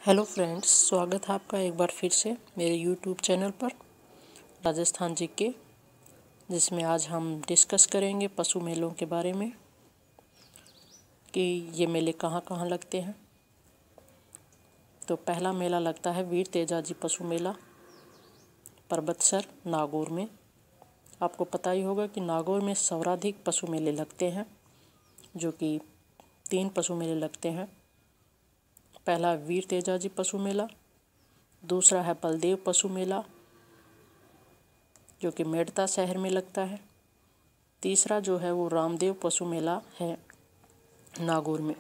Hello friends, स्वागत है आपका एक बार फिर से मेरे यूट्यूब चैनल पर राजस्थान जी के, जिसमें आज हम डिस्कस करेंगे पशु मेलों के बारे में कि ये मेले कहाँ कहाँ लगते हैं। तो पहला मेला लगता है वीर तेजाजी पशु मेला पर्वतसर नागौर में। आपको पता ही होगा कि नागौर में सर्वाधिक पशु मेले लगते हैं, जो कि 3 पशु मेले लगते हैं। पहला वीर तेजाजी पशु मेला, दूसरा है बलदेव पशु मेला जो कि मेड़ता शहर में लगता है, तीसरा जो है वो रामदेव पशु मेला है नागौर में।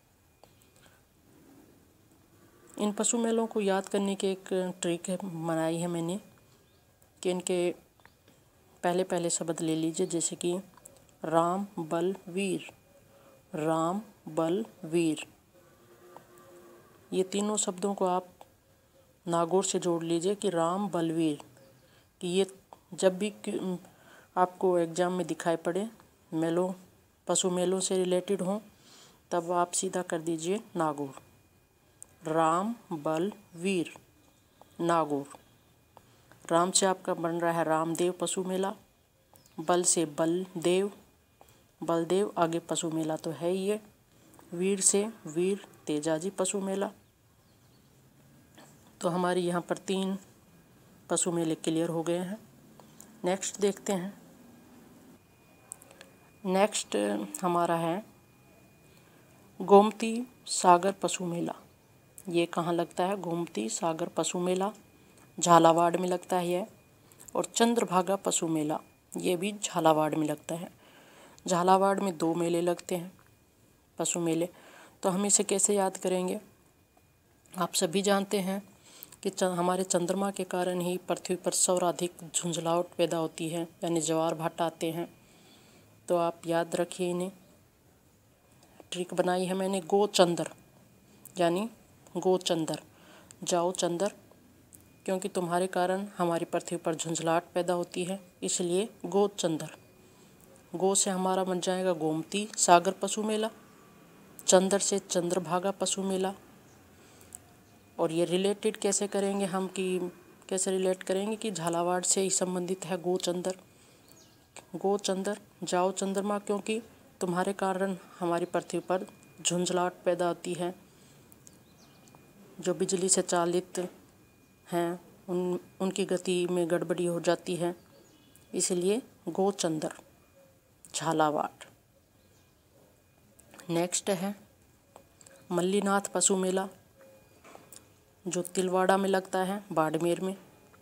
इन पशु मेलों को याद करने की एक ट्रिक बनाई है मैंने कि इनके पहले पहले शब्द ले लीजिए, जैसे कि राम बल वीर, राम बल वीर। ये तीनों शब्दों को आप नागौर से जोड़ लीजिए कि राम बलवीर, कि ये जब भी आपको एग्ज़ाम में दिखाई पड़े, मेलों पशु मेलों से रिलेटेड हों, तब आप सीधा कर दीजिए नागौर, राम बल वीर नागौर। राम से आपका बन रहा है रामदेव पशु मेला, बल से बलदेव, बलदेव आगे पशु मेला तो है ही है, वीर से वीर तेजाजी पशु मेला। तो हमारी यहाँ पर 3 पशु मेले क्लियर हो गए हैं। नेक्स्ट देखते हैं। नेक्स्ट हमारा है गोमती सागर पशु मेला। ये कहाँ लगता है? गोमती सागर पशु मेला झालावाड़ में लगता है यह। और चंद्रभागा पशु मेला, ये भी झालावाड़ में लगता है। झालावाड़ में 2 मेले लगते हैं पशु मेले। तो हम इसे कैसे याद करेंगे? आप सभी जानते हैं कि हमारे चंद्रमा के कारण ही पृथ्वी पर सर्वाधिक झुंझलाहट पैदा होती है, यानी ज्वार भाटा आते हैं। तो आप याद रखिए, इन्हें ट्रिक बनाई है मैंने, गोचंद्र यानी गोचंद्र, जाओ चंद्र, क्योंकि तुम्हारे कारण हमारी पृथ्वी पर झुंझलाहट पैदा होती है, इसलिए गोचंद्र। गो से हमारा बन जाएगा गोमती सागर पशु मेला, चंद्र से चंद्रभागा पशु मेला। और ये रिलेटेड कैसे करेंगे हम, कि कैसे रिलेट करेंगे कि झालावाड़ से ही संबंधित है गोचंद्र। गोचंद्र जाओ चंद्रमा, क्योंकि तुम्हारे कारण हमारी पृथ्वी पर झुंझलाहट पैदा होती है, जो बिजली से चालित हैं उनकी गति में गड़बड़ी हो जाती है, इसलिए गोचंद्र झालावाड़। नेक्स्ट है मल्लीनाथ पशु मेला, जो तिलवाड़ा में लगता है, बाड़मेर में।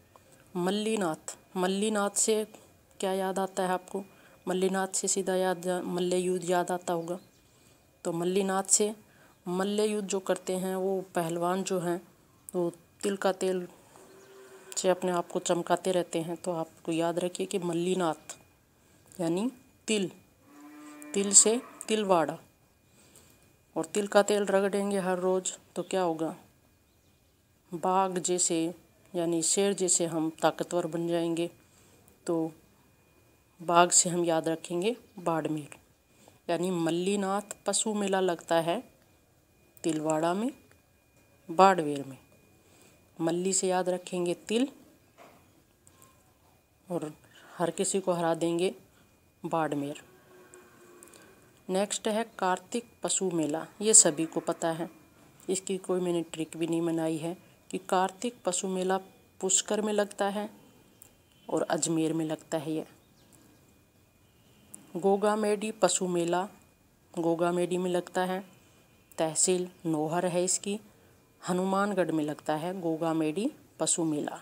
मल्लीनाथ से क्या याद आता है आपको? मल्लीनाथ से सीधा मल्ल युद्ध याद आता होगा। तो मल्लीनाथ से मल्ल युद्ध जो करते हैं वो पहलवान जो हैं, वो तिल का तेल से अपने आप को चमकाते रहते हैं। तो आपको याद रखिए कि मल्लीनाथ यानी तिल से तिलवाड़ा। और तिल का तेल रगड़ेंगे हर रोज़ तो क्या होगा? बाघ जैसे यानी शेर जैसे हम ताकतवर बन जाएंगे। तो बाघ से हम याद रखेंगे बाड़मेर। यानी मल्लीनाथ पशु मेला लगता है तिलवाड़ा में, बाड़मेर में। मल्ली से याद रखेंगे तिल, और हर किसी को हरा देंगे बाड़मेर। नेक्स्ट है कार्तिक पशु मेला। ये सभी को पता है, इसकी कोई मैंने ट्रिक भी नहीं बनाई है, कि कार्तिक पशु मेला पुष्कर में लगता है और अजमेर में लगता है। यह गोगामेडी पशु मेला गोगामेडी में लगता है, तहसील नौहर है इसकी, हनुमानगढ़ में लगता है गोगामेडी पशु मेला।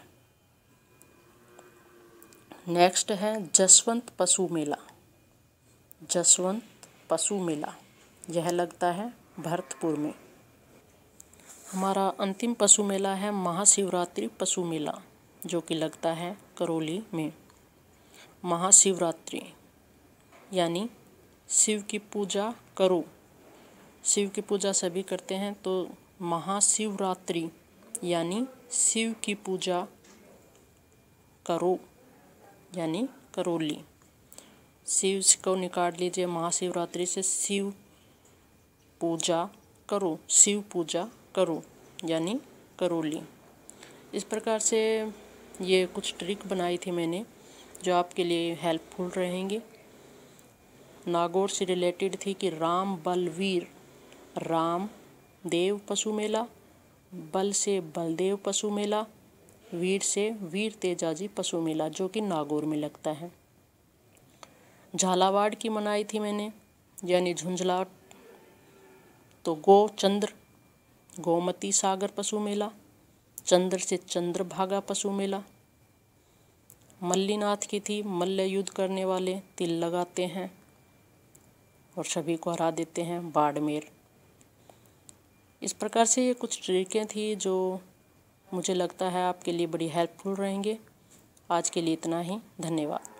नेक्स्ट है जसवंत पशु मेला। जसवंत पशु मेला यह लगता है भरतपुर में। हमारा अंतिम पशु मेला है महाशिवरात्रि पशु मेला, जो कि लगता है करौली में। महाशिवरात्रि यानी शिव की पूजा करो, शिव की पूजा सभी करते हैं, तो महाशिवरात्रि यानी शिव की पूजा करो यानी करौली। शिव को निकाल लीजिए महाशिवरात्रि से, शिव पूजा करो, शिव पूजा करो यानी करौली। इस प्रकार से ये कुछ ट्रिक बनाई थी मैंने जो आपके लिए हेल्पफुल रहेंगे। नागौर से रिलेटेड थी कि राम बलवीर, राम देव पशु मेला, बल से बलदेव पशु मेला, वीर से वीर तेजाजी पशु मेला, जो कि नागौर में लगता है। झालावाड़ की मनाई थी मैंने, यानी झुंझला, तो गो चंद्र गोमती सागर पशु मेला, चंद्र से चंद्रभागा पशु मेला। मल्लीनाथ की थी, मल्ल युद्ध करने वाले तिल लगाते हैं और सभी को हरा देते हैं, बाड़मेर। इस प्रकार से ये कुछ ट्रिकें थी जो मुझे लगता है आपके लिए बड़ी हेल्पफुल रहेंगे। आज के लिए इतना ही, धन्यवाद।